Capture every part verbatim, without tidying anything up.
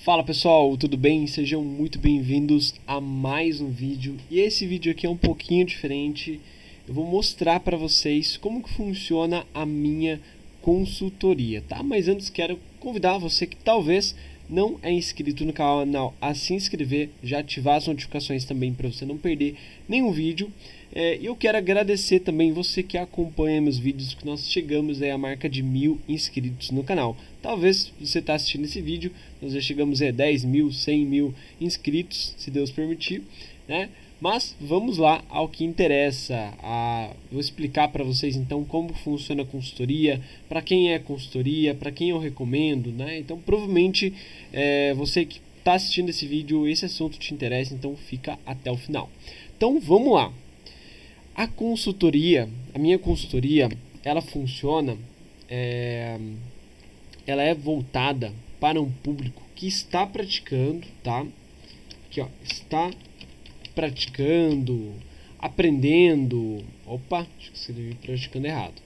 Fala pessoal, tudo bem? Sejam muito bem-vindos a mais um vídeo. E esse vídeo aqui é um pouquinho diferente. Eu vou mostrar para vocês como que funciona a minha consultoria, tá? Mas antes quero convidar você que talvez não é inscrito no canal a se inscrever, já ativar as notificações também para você não perder nenhum vídeo. E é, eu quero agradecer também você que acompanha meus vídeos, que nós chegamos aí à marca de mil inscritos no canal. Talvez você está assistindo esse vídeo, nós já chegamos a dez mil, cem mil inscritos, se Deus permitir, né? Mas vamos lá ao que interessa. A, vou explicar para vocês então como funciona a consultoria, para quem é consultoria, para quem eu recomendo, né? Então provavelmente é, você que está assistindo esse vídeo, esse assunto te interessa, então fica até o final. Então vamos lá. A consultoria, a minha consultoria, ela funciona, é, ela é voltada para um público que está praticando, tá? Aqui ó, está praticando, aprendendo, opa, acho que escrevi praticando errado.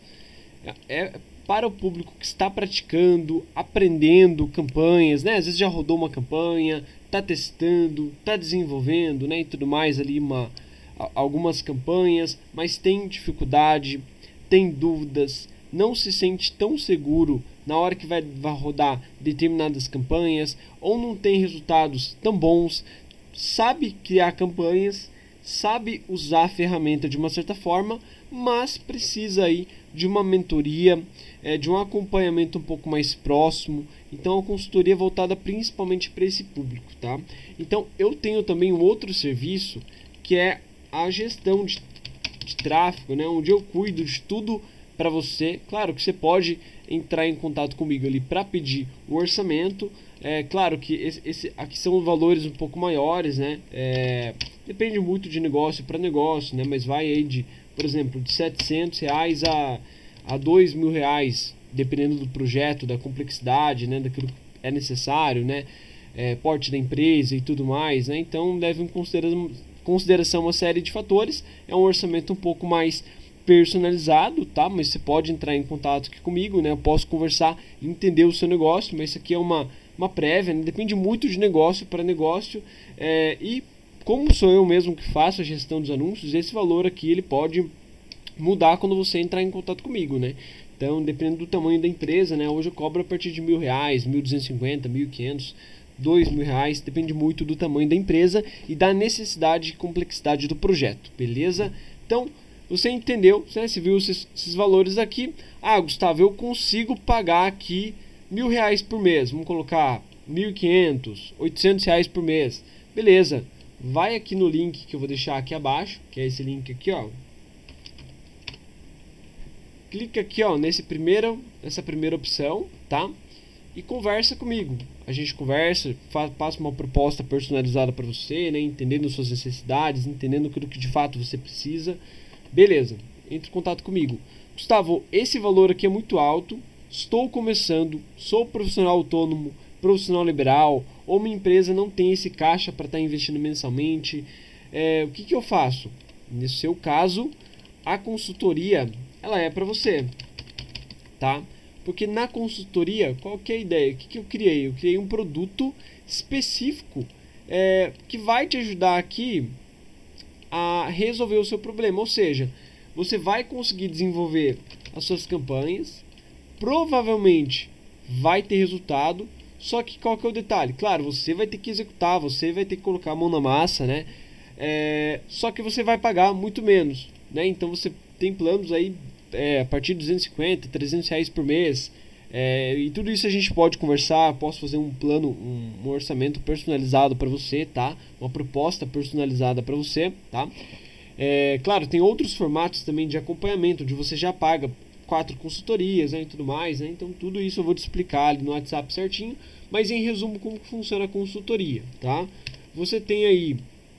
É para o público que está praticando, aprendendo campanhas, né? Às vezes já rodou uma campanha, está testando, está desenvolvendo, né? E tudo mais ali, uma, algumas campanhas, mas tem dificuldade, tem dúvidas, não se sente tão seguro na hora que vai, vai rodar determinadas campanhas, ou não tem resultados tão bons, sabe criar campanhas, sabe usar a ferramenta de uma certa forma, mas precisa aí de uma mentoria, é, de um acompanhamento um pouco mais próximo. Então a consultoria é voltada principalmente para esse público, tá? Então eu tenho também um outro serviço que é a gestão de, de tráfego, né? Onde eu cuido de tudo para você. Claro que você pode entrar em contato comigo ali para pedir o orçamento. É claro que esse, esse aqui são valores um pouco maiores, né? É, depende muito de negócio para negócio, né? Mas vai aí de, por exemplo, de setecentos reais a, a dois mil reais, dependendo do projeto, da complexidade, né? Daquilo que é necessário, né? É, porte da empresa e tudo mais, né? Então leve em consideração, consideração uma série de fatores. É um orçamento um pouco mais personalizado, tá? Mas você pode entrar em contato aqui comigo, né? Eu posso conversar, entender o seu negócio, mas isso aqui é uma uma prévia, né? Depende muito de negócio para negócio, é, e como sou eu mesmo que faço a gestão dos anúncios, esse valor aqui ele pode mudar quando você entrar em contato comigo, né? Então, dependendo do tamanho da empresa, né? Hoje eu cobro a partir de mil reais, mil duzentos e cinquenta, mil e quinhentos, dois mil reais, depende muito do tamanho da empresa e da necessidade e complexidade do projeto, beleza? Então, você entendeu, né? Você viu esses, esses valores aqui. Ah, Gustavo, eu consigo pagar aqui mil reais por mês, vamos colocar mil e quinhentos, oitocentos reais por mês, beleza? Vai aqui no link que eu vou deixar aqui abaixo, que é esse link aqui, ó. Clica aqui, ó, nesse primeiro, nessa primeira opção, tá? E conversa comigo. A gente conversa, faz, passa uma proposta personalizada para você, né? Entendendo suas necessidades, entendendo aquilo que de fato você precisa, beleza? Entre em contato comigo. Gustavo, esse valor aqui é muito alto. Estou começando, sou profissional autônomo, profissional liberal, ou minha empresa não tem esse caixa para estar tá investindo mensalmente. É, o que, que eu faço? Nesse seu caso, a consultoria ela é para você, tá? Porque na consultoria, qual que é a ideia? O que, que eu criei? Eu criei um produto específico é, que vai te ajudar aqui a resolver o seu problema. Ou seja, você vai conseguir desenvolver as suas campanhas, provavelmente vai ter resultado, só que qual que é o detalhe? Claro, você vai ter que executar, você vai ter que colocar a mão na massa, né? É, só que você vai pagar muito menos, né? Então você tem planos aí é, a partir de duzentos e cinquenta, trezentos reais por mês, é, e tudo isso a gente pode conversar. Posso fazer um plano, um, um orçamento personalizado para você, tá? Uma proposta personalizada para você, tá? É, claro, tem outros formatos também de acompanhamento, onde você já paga quatro consultorias, né, e tudo mais, né? Então tudo isso eu vou te explicar ali no WhatsApp certinho, mas em resumo como funciona a consultoria, tá? Você tem aí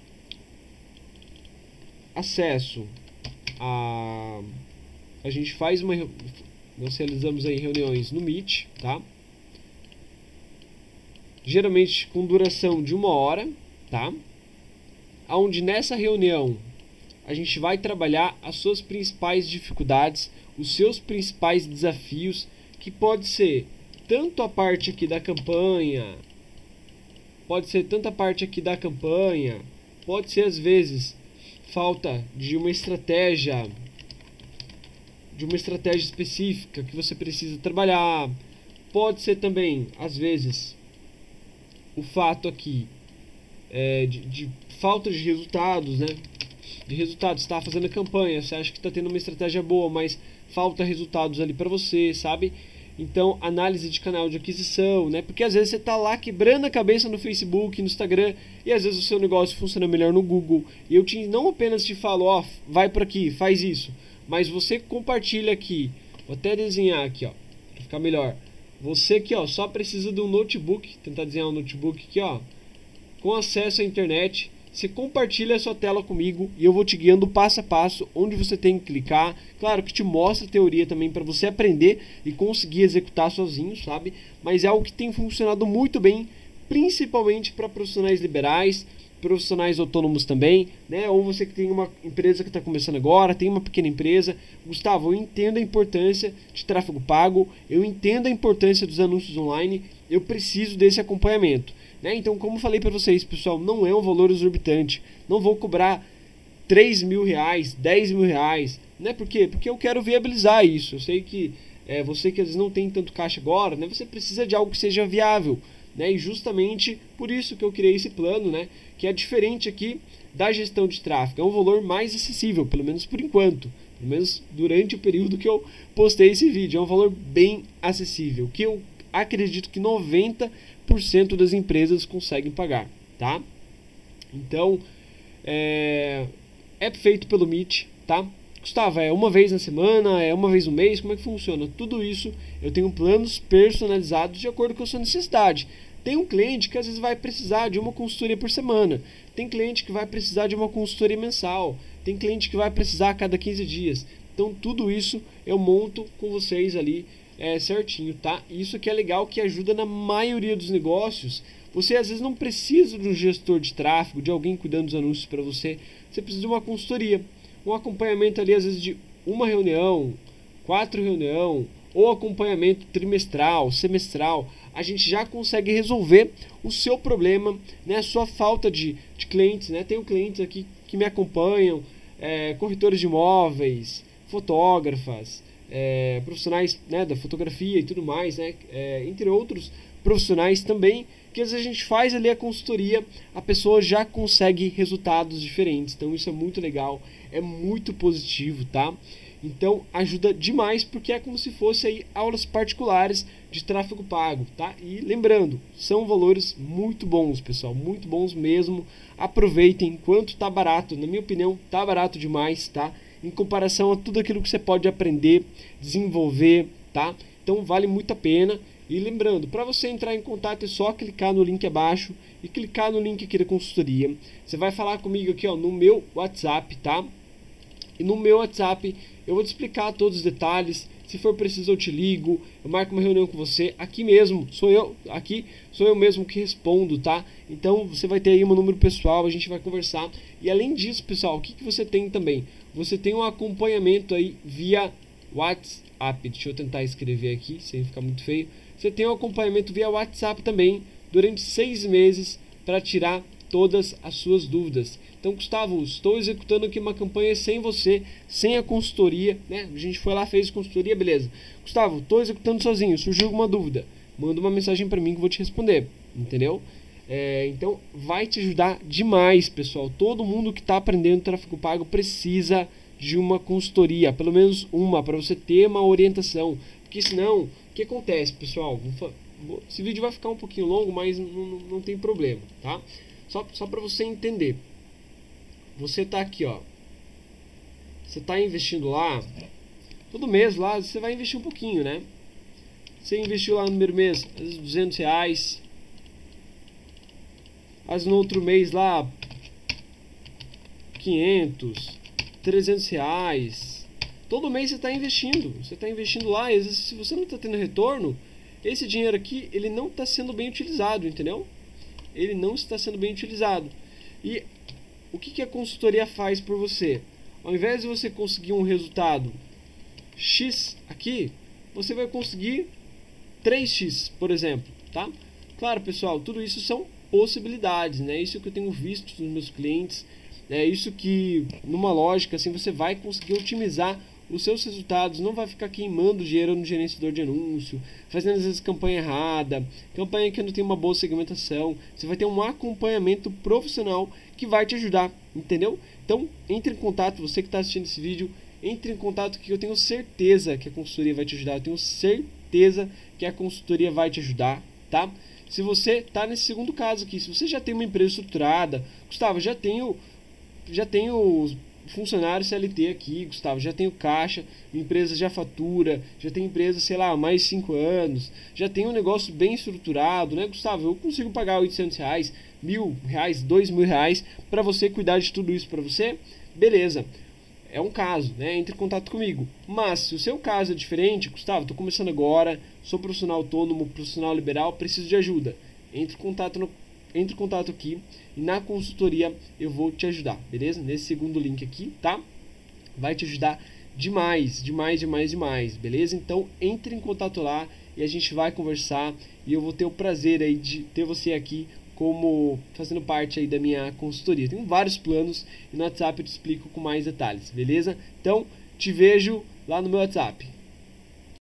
acesso a a gente faz uma nós realizamos aí reuniões no Meet, tá? Geralmente com duração de uma hora, tá? Onde nessa reunião a gente vai trabalhar as suas principais dificuldades, os seus principais desafios, que pode ser tanto a parte aqui da campanha, pode ser tanta parte aqui da campanha, pode ser às vezes falta de uma estratégia, de uma estratégia específica que você precisa trabalhar, pode ser também às vezes o fato aqui é, de, de falta de resultados, né? De resultados, está fazendo a campanha, você acha que está tendo uma estratégia boa, mas falta resultados ali para você, sabe? Então, análise de canal de aquisição, né? Porque às vezes você está lá quebrando a cabeça no Facebook, no Instagram, e às vezes o seu negócio funciona melhor no Google. E eu te, não apenas te falo, ó, vai por aqui, faz isso, mas você compartilha aqui. Vou até desenhar aqui, ó, para ficar melhor. Você aqui, ó, só precisa de um notebook, tentar desenhar um notebook aqui, ó, com acesso à internet. Você compartilha a sua tela comigo e eu vou te guiando passo a passo onde você tem que clicar. Claro que te mostra a teoria também para você aprender e conseguir executar sozinho, sabe? Mas é algo que tem funcionado muito bem, principalmente para profissionais liberais, profissionais autônomos também, né? Ou você que tem uma empresa que está começando agora, tem uma pequena empresa. Gustavo, eu entendo a importância de tráfego pago, eu entendo a importância dos anúncios online, eu preciso desse acompanhamento. Né? Então, como falei para vocês, pessoal, não é um valor exorbitante. Não vou cobrar três mil reais, dez mil reais. Né? Por quê? Porque eu quero viabilizar isso. Eu sei que é, você que às vezes não tem tanto caixa agora, né? Você precisa de algo que seja viável. Né? E justamente por isso que eu criei esse plano, né? Que é diferente aqui da gestão de tráfego. É um valor mais acessível, pelo menos por enquanto. Pelo menos durante o período que eu postei esse vídeo. É um valor bem acessível, que eu acredito que noventa por cento das empresas conseguem pagar, tá? Então, é, é feito pelo Meet, tá? Gustavo, é uma vez na semana, é uma vez no mês, como é que funciona? Tudo isso eu tenho planos personalizados de acordo com a sua necessidade. Tem um cliente que às vezes vai precisar de uma consultoria por semana, tem cliente que vai precisar de uma consultoria mensal, tem cliente que vai precisar a cada quinze dias. Então tudo isso eu monto com vocês ali é, certinho, tá? Isso que é legal, que ajuda na maioria dos negócios. Você às vezes não precisa de um gestor de tráfego, de alguém cuidando dos anúncios para você. Você precisa de uma consultoria, um acompanhamento ali às vezes de uma reunião, quatro reuniões, ou acompanhamento trimestral, semestral. A gente já consegue resolver o seu problema, né? A sua falta de, de clientes, né? Tenho clientes aqui que me acompanham, é, corretores de imóveis, fotógrafas, É, profissionais, né, da fotografia e tudo mais, né, é, entre outros profissionais também, que às vezes a gente faz ali a consultoria, a pessoa já consegue resultados diferentes. Então isso é muito legal, é muito positivo, tá? Então ajuda demais, porque é como se fosse aí aulas particulares de tráfego pago, tá? E lembrando, são valores muito bons, pessoal, muito bons mesmo. Aproveitem enquanto tá barato, na minha opinião, tá barato demais, tá? Em comparação a tudo aquilo que você pode aprender, desenvolver, tá? Então vale muito a pena. E lembrando, para você entrar em contato é só clicar no link abaixo e clicar no link aqui da consultoria. Você vai falar comigo aqui, ó, no meu WhatsApp, tá? E no meu WhatsApp eu vou te explicar todos os detalhes. Se for preciso eu te ligo, eu marco uma reunião com você. Aqui mesmo, sou eu, aqui sou eu mesmo que respondo, tá? Então você vai ter aí meu número pessoal, a gente vai conversar. E além disso, pessoal, o que, que você tem também? Você tem um acompanhamento aí via WhatsApp. Deixa eu tentar escrever aqui, sem ficar muito feio. Você tem um acompanhamento via WhatsApp também, durante seis meses, para tirar todas as suas dúvidas. Então, Gustavo, estou executando aqui uma campanha sem você, sem a consultoria, né? A gente foi lá, fez consultoria, beleza. Gustavo, estou executando sozinho, surgiu alguma dúvida, manda uma mensagem para mim que eu vou te responder, entendeu? É, então, vai te ajudar demais, pessoal. Todo mundo que está aprendendo tráfego pago precisa de uma consultoria, pelo menos uma, para você ter uma orientação. Porque senão, o que acontece, pessoal? Esse vídeo vai ficar um pouquinho longo, mas não, não, não tem problema, tá? Só, só para você entender. Você tá aqui, ó. Você tá investindo lá, todo mês lá, você vai investir um pouquinho, né? Você investiu lá no primeiro mês, às vezes duzentos reais. Às vezes no outro mês lá, quinhentos, trezentos reais. Todo mês você está investindo. Você está investindo lá, e às vezes se você não está tendo retorno, esse dinheiro aqui, ele não está sendo bem utilizado, entendeu? Ele não está sendo bem utilizado. E o que, que a consultoria faz por você? Ao invés de você conseguir um resultado X aqui, você vai conseguir três x, por exemplo, tá? Claro, pessoal, tudo isso são possibilidades, né? Isso que eu tenho visto nos meus clientes, é isso que, numa lógica, assim, você vai conseguir otimizar os seus resultados, não vai ficar queimando dinheiro no gerenciador de anúncio, fazendo às vezes campanha errada, campanha que não tem uma boa segmentação. Você vai ter um acompanhamento profissional que vai te ajudar, entendeu? Então, entre em contato, você que está assistindo esse vídeo, entre em contato que eu tenho certeza que a consultoria vai te ajudar, eu tenho certeza que a consultoria vai te ajudar, tá? Se você está nesse segundo caso aqui, se você já tem uma empresa estruturada, Gustavo, já tenho, já tenho funcionário C L T aqui, Gustavo, já tenho caixa, minha empresa já fatura, já tenho empresa, sei lá, mais de cinco anos, já tenho um negócio bem estruturado, né, Gustavo? Eu consigo pagar oitocentos reais, mil reais, dois mil reais para você cuidar de tudo isso para você? Beleza. É um caso, né? Entre em contato comigo. Mas se o seu caso é diferente, Gustavo, estou começando agora, sou profissional autônomo, profissional liberal, preciso de ajuda. Entre em contato, no, entre em contato aqui e na consultoria eu vou te ajudar, beleza? Nesse segundo link aqui, tá? Vai te ajudar demais, demais, demais, demais, beleza? Então entre em contato lá e a gente vai conversar e eu vou ter o prazer aí de ter você aqui como fazendo parte aí da minha consultoria. Tenho vários planos e no WhatsApp eu te explico com mais detalhes, beleza? Então, te vejo lá no meu WhatsApp.